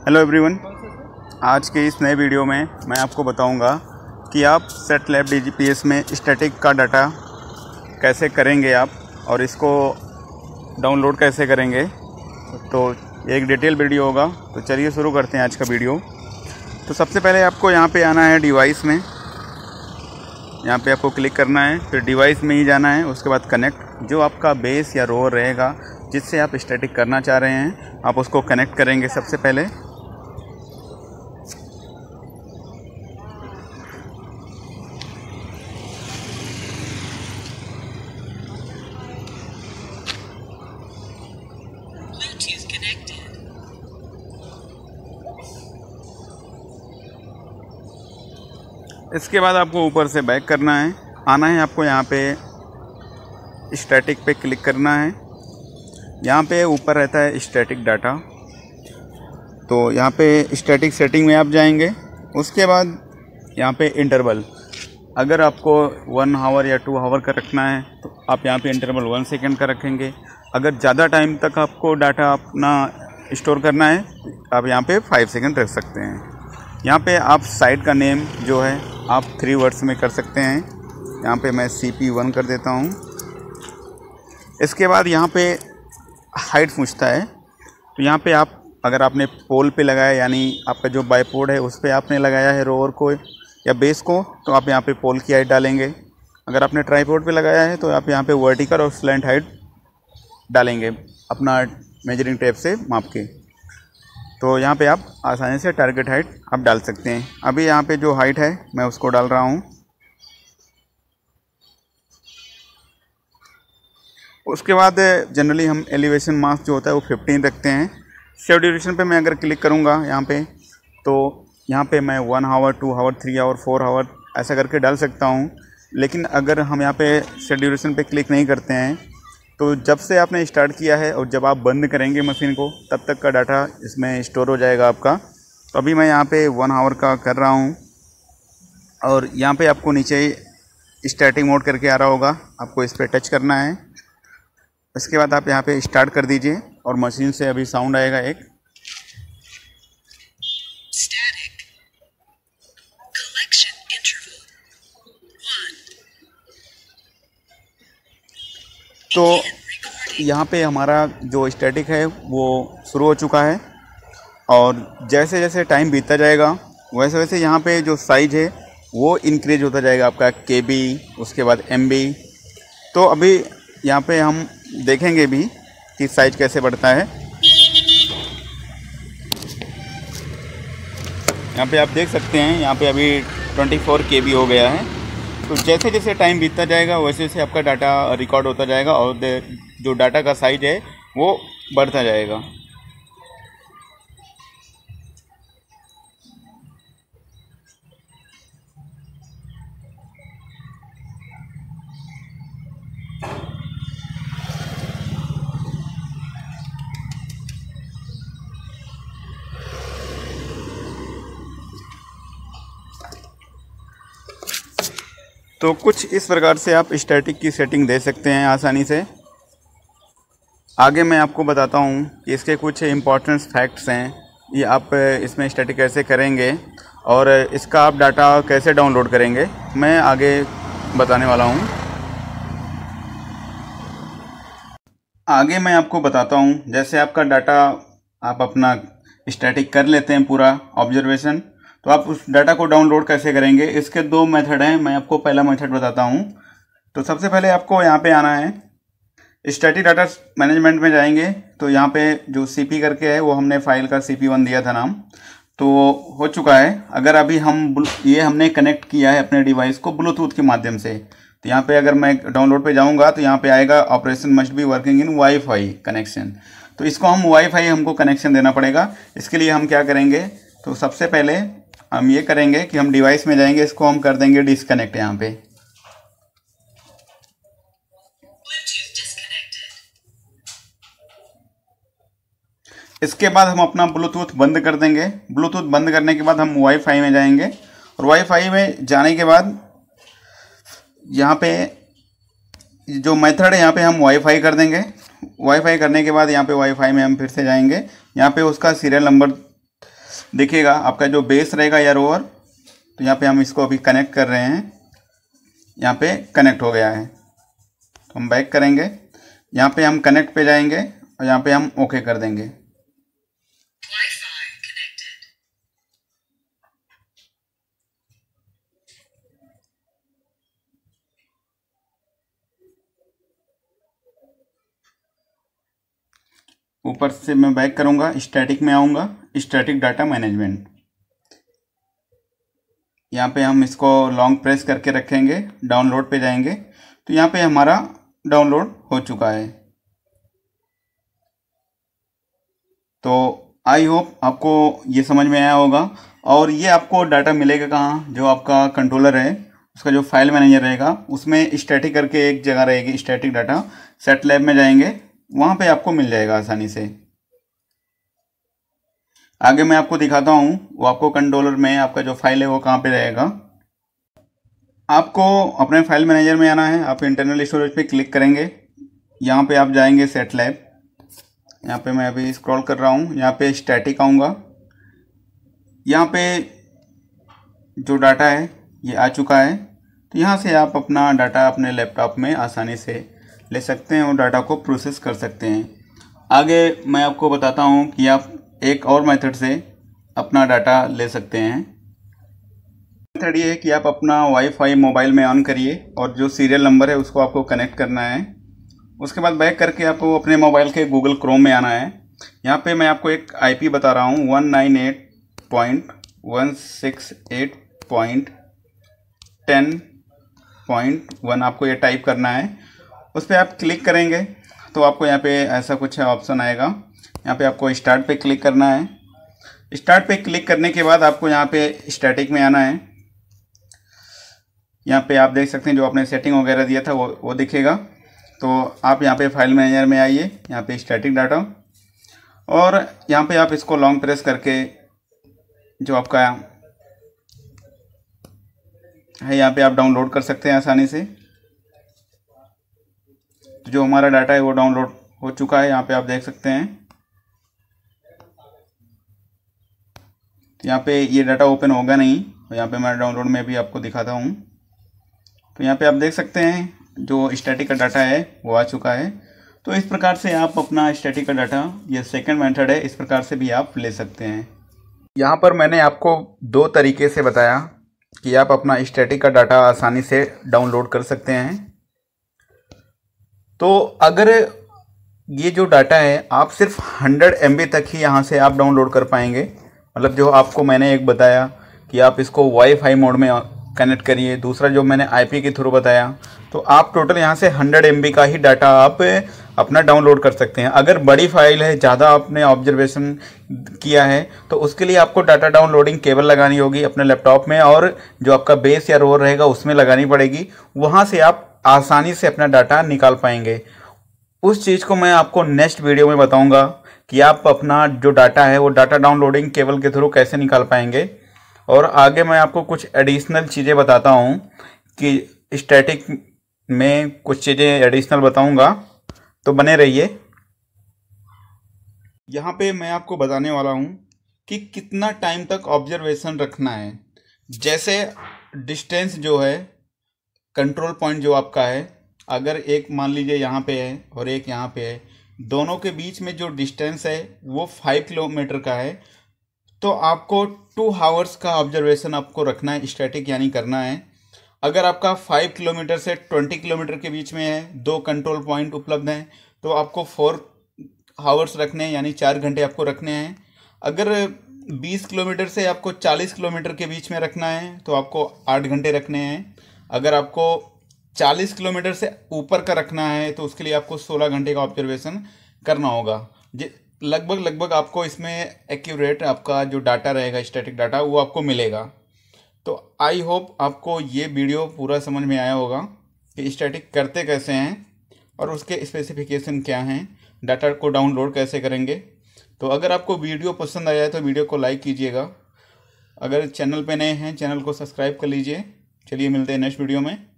Hello everyone, आज के इस नए वीडियो में मैं आपको बताऊंगा कि आप सेटलैब DGPS में स्टैटिक का डाटा कैसे करेंगे आप और इसको डाउनलोड कैसे करेंगे। तो एक डिटेल वीडियो होगा। तो चलिए शुरू करते हैं आज का वीडियो। तो सबसे पहले आपको यहाँ पे आना है डिवाइस में, यहाँ पे आपको क्लिक करना है, फिर डिवाइस में ही जाना है। उसके बाद कनेक्ट, जो आपका बेस या रोवर रहेगा जिससे आप स्टैटिक करना चाह रहे हैं आप उसको कनेक्ट करेंगे सबसे पहले। इसके बाद आपको ऊपर से बैक करना है, आना है आपको यहाँ पे स्टैटिक पे क्लिक करना है। यहाँ पे ऊपर रहता है स्टैटिक डाटा, तो यहाँ पे स्टैटिक सेटिंग में आप जाएंगे। उसके बाद यहाँ पे इंटरवल, अगर आपको 1 आवर या 2 आवर का रखना है तो आप यहाँ पे इंटरवल 1 सेकेंड का रखेंगे। अगर ज़्यादा टाइम तक आपको डाटा अपना स्टोर करना है तो आप यहाँ पे 5 सेकेंड रख सकते हैं। यहाँ पे आप साइट का नेम जो है आप 3 वर्ड्स में कर सकते हैं। यहाँ पे मैं CP1 कर देता हूँ। इसके बाद यहाँ पे हाइट पूछता है, तो यहाँ पे आप अगर आपने पोल पे लगाया, यानी आपका जो बाइपोड है उस पे आपने लगाया है रोवर को या बेस को, तो आप यहाँ पे पोल की हाइट डालेंगे। अगर आपने ट्राईपोड पे लगाया है तो आप यहाँ पे वर्टिकल और स्लैंट हाइट डालेंगे अपना मेजरिंग टेप से माप के। तो यहाँ पे आप आसानी से टारगेट हाइट आप डाल सकते हैं। अभी यहाँ पे जो हाइट है मैं उसको डाल रहा हूँ। उसके बाद जनरली हम एलिवेशन मास जो होता है वो 15 रखते हैं। सेव ड्यूरेशन पे मैं अगर क्लिक करूँगा यहाँ पे, तो यहाँ पे मैं 1 आवर 2 आवर 3 आवर 4 आवर ऐसा करके डाल सकता हूँ। लेकिन अगर हम यहाँ पे सेव ड्यूरेशन पे क्लिक नहीं करते हैं तो जब से आपने स्टार्ट किया है और जब आप बंद करेंगे मशीन को तब तक का डाटा इसमें स्टोर हो जाएगा आपका। तो अभी मैं यहाँ पे 1 आवर का कर रहा हूँ और यहाँ पे आपको नीचे स्टैटिक मोड करके आ रहा होगा, आपको इस पर टच करना है। इसके बाद आप यहाँ पे स्टार्ट कर दीजिए और मशीन से अभी साउंड आएगा एक। तो यहाँ पे हमारा जो स्टैटिक है वो शुरू हो चुका है और जैसे जैसे टाइम बीतता जाएगा वैसे वैसे यहाँ पे जो साइज़ है वो इंक्रीज होता जाएगा आपका KB, उसके बाद MB। तो अभी यहाँ पे हम देखेंगे भी कि साइज कैसे बढ़ता है। यहाँ पे आप देख सकते हैं, यहाँ पे अभी 24 KB हो गया है। तो जैसे जैसे टाइम बीतता जाएगा वैसे वैसे आपका डाटा रिकॉर्ड होता जाएगा और जो डाटा का साइज है वो बढ़ता जाएगा। तो कुछ इस प्रकार से आप स्टैटिक की सेटिंग दे सकते हैं आसानी से। आगे मैं आपको बताता हूँ कि इसके कुछ इम्पोर्टेंट फैक्ट्स हैं, ये आप इसमें स्टैटिक कैसे करेंगे और इसका आप डाटा कैसे डाउनलोड करेंगे, मैं आगे बताने वाला हूँ। आगे मैं आपको बताता हूँ, जैसे आपका डाटा आप अपना स्टैटिक कर लेते हैं पूरा ऑब्जर्वेशन, तो आप उस डाटा को डाउनलोड कैसे करेंगे। इसके 2 मेथड हैं, मैं आपको पहला मेथड बताता हूं। तो सबसे पहले आपको यहां पे आना है, स्टैटिक डाटा मैनेजमेंट में जाएंगे। तो यहां पे जो CP करके है वो हमने फाइल का CP1 दिया था नाम, तो हो चुका है। अगर अभी ये हमने कनेक्ट किया है अपने डिवाइस को ब्लूटूथ के माध्यम से, तो यहाँ पे अगर मैं डाउनलोड पे जाऊँगा तो यहाँ पे आएगा operation must be working in WiFi connection. तो इसको हम वाईफाई हमको कनेक्शन देना पड़ेगा। इसके लिए हम क्या करेंगे, तो सबसे पहले हम ये करेंगे कि हम डिवाइस में जाएंगे, इसको हम कर देंगे डिस्कनेक्ट यहाँ पे। इसके बाद हम अपना ब्लूटूथ बंद कर देंगे। ब्लूटूथ बंद करने के बाद हम वाईफाई में जाएंगे और वाईफाई में जाने के बाद यहाँ पे जो मेथड है यहाँ पे हम वाईफाई कर देंगे। वाईफाई करने के बाद यहाँ पे वाईफाई में हम फिर से जाएंगे, यहाँ पे उसका सीरियल नंबर देखिएगा आपका जो बेस रहेगा या रोवर, तो यहाँ पे हम इसको अभी कनेक्ट कर रहे हैं, यहाँ पे कनेक्ट हो गया है। तो हम बैक करेंगे, यहाँ पे हम कनेक्ट पे जाएंगे और यहाँ पे हम ओके कर देंगे। ऊपर से मैं बैक करूँगा, स्टैटिक में आऊँगा, स्टैटिक डाटा मैनेजमेंट। यहाँ पे हम इसको लॉन्ग प्रेस करके रखेंगे, डाउनलोड पे जाएंगे, तो यहाँ पे हमारा डाउनलोड हो चुका है। तो आई होप आपको ये समझ में आया होगा। और ये आपको डाटा मिलेगा कहाँ, जो आपका कंट्रोलर है उसका जो फाइल मैनेजर रहेगा उसमें स्टैटिक करके एक जगह रहेगी, स्टैटिक डाटा। सेट लैब में जाएंगे, वहाँ पे आपको मिल जाएगा आसानी से। आगे मैं आपको दिखाता हूँ, वो आपको कंट्रोलर में आपका जो फाइल है वो कहाँ पे रहेगा। आपको अपने फाइल मैनेजर में आना है, आप इंटरनल स्टोरेज पे क्लिक करेंगे, यहाँ पे आप जाएंगे सेट लैब। यहाँ पे मैं अभी स्क्रॉल कर रहा हूँ, यहाँ पे स्टैटिक आऊँगा। यहाँ पे जो डाटा है ये आ चुका है, तो यहाँ से आप अपना डाटा अपने लैपटॉप में आसानी से ले सकते हैं और डाटा को प्रोसेस कर सकते हैं। आगे मैं आपको बताता हूँ कि आप एक और मेथड से अपना डाटा ले सकते हैं। मेथड ये है कि आप अपना वाईफाई मोबाइल में ऑन करिए और जो सीरियल नंबर है उसको आपको कनेक्ट करना है। उसके बाद बैक करके आपको अपने मोबाइल के गूगल क्रोम में आना है। यहाँ पे मैं आपको एक आईपी बता रहा हूँ, 198.168.10.1 आपको ये टाइप करना है। उस पर आप क्लिक करेंगे तो आपको यहाँ पे ऐसा कुछ ऑप्शन आएगा। यहाँ पे आपको स्टार्ट पे क्लिक करना है। स्टार्ट पे क्लिक करने के बाद आपको यहाँ पे स्टैटिक में आना है। यहाँ पे आप देख सकते हैं जो आपने सेटिंग वगैरह दिया था वो दिखेगा। तो आप यहाँ पे फाइल मैनेजर में आइए, यहाँ पे स्टैटिक डाटा, और यहाँ पे आप इसको लॉन्ग प्रेस करके जो आपका है यहाँ पे आप डाउनलोड कर सकते हैं आसानी से। तो जो हमारा डाटा है वो डाउनलोड हो चुका है, यहाँ पे आप देख सकते हैं। तो यहाँ पे ये डाटा ओपन होगा नहीं, तो यहाँ पे मैं डाउनलोड में भी आपको दिखाता हूँ। तो यहाँ पे आप देख सकते हैं जो स्टैटिक का डाटा है वो आ चुका है। तो इस प्रकार से आप अपना स्टैटिक का डाटा, ये सेकंड मेथड है, इस प्रकार से भी आप ले सकते हैं। यहाँ पर मैंने आपको दो तरीके से बताया कि आप अपना स्टैटिक का डाटा आसानी से डाउनलोड कर सकते हैं। तो अगर ये जो डाटा है आप सिर्फ 100 MB तक ही यहाँ से आप डाउनलोड कर पाएंगे, मतलब जो आपको मैंने एक बताया कि आप इसको वाईफाई मोड में कनेक्ट करिए, दूसरा जो मैंने आईपी के थ्रू बताया, तो आप टोटल यहाँ से 100 MB का ही डाटा आप अपना डाउनलोड कर सकते हैं। अगर बड़ी फाइल है, ज़्यादा आपने ऑब्जर्वेशन किया है, तो उसके लिए आपको डाटा डाउनलोडिंग केबल लगानी होगी अपने लैपटॉप में, और जो आपका बेस या रोवर रहेगा उसमें लगानी पड़ेगी। वहाँ से आप आसानी से अपना डाटा निकाल पाएंगे। उस चीज़ को मैं आपको नेक्स्ट वीडियो में बताऊँगा कि आप अपना जो डाटा है वो डाटा डाउनलोडिंग केबल के थ्रू कैसे निकाल पाएंगे। और आगे मैं आपको कुछ एडिशनल चीज़ें बताता हूँ कि स्टैटिक में कुछ चीज़ें एडिशनल बताऊँगा, तो बने रहिए। यहाँ पे मैं आपको बताने वाला हूँ कि कितना टाइम तक ऑब्जर्वेशन रखना है। जैसे डिस्टेंस जो है, कंट्रोल पॉइंट जो आपका है, अगर एक मान लीजिए यहाँ पे है और एक यहाँ पे है, दोनों के बीच में जो डिस्टेंस है वो 5 किलोमीटर का है, तो आपको 2 आवर्स का ऑब्जर्वेशन आपको रखना है, स्टैटिक यानी करना है। अगर आपका 5 किलोमीटर से 20 किलोमीटर के बीच में है, 2 कंट्रोल पॉइंट उपलब्ध हैं, तो आपको 4 आवर्स रखने हैं, यानी 4 घंटे आपको रखने हैं। अगर 20 किलोमीटर से आपको 40 किलोमीटर के बीच में रखना है तो आपको 8 घंटे रखने हैं। अगर आपको 40 किलोमीटर से ऊपर का रखना है तो उसके लिए आपको 16 घंटे का ऑब्जर्वेशन करना होगा। लगभग आपको इसमें एक्यूरेट आपका जो डाटा रहेगा, स्टैटिक डाटा, वो आपको मिलेगा। तो आई होप आपको ये वीडियो पूरा समझ में आया होगा कि स्टैटिक करते कैसे हैं और उसके स्पेसिफिकेशन क्या हैं, डाटा को डाउनलोड कैसे करेंगे। तो अगर आपको वीडियो पसंद आया है तो वीडियो को लाइक कीजिएगा। अगर चैनल पे नए हैं, चैनल को सब्सक्राइब कर लीजिए। चलिए मिलते हैं नेक्स्ट वीडियो में।